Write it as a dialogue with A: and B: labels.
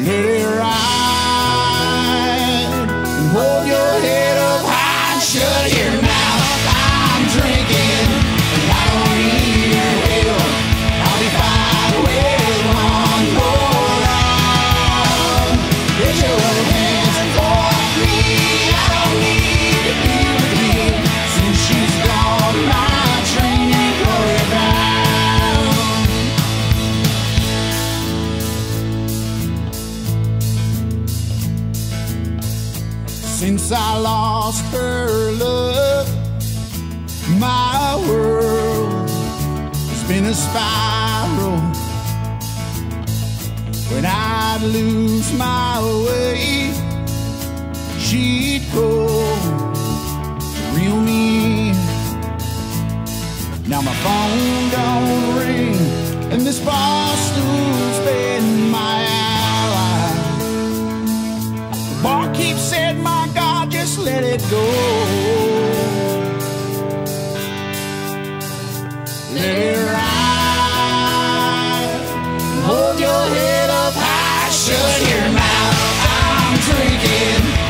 A: let it ride. Hold your head up high and shut your mouth. I'm drinking, and I don't need your help. I'll be fine with one more round. Get your hands off me. I don't need to be with me. Since she's gone, my train ain't going bound. Since I lost her love, my world has been a spiral. When I'd lose my way, she'd go to reel me in. Now my phone don't ring, and this bar stool's been my ally. The barkeep said, my God, just let it go. Let it ride. Hold your head up high, shut your mouth. I'm drinking.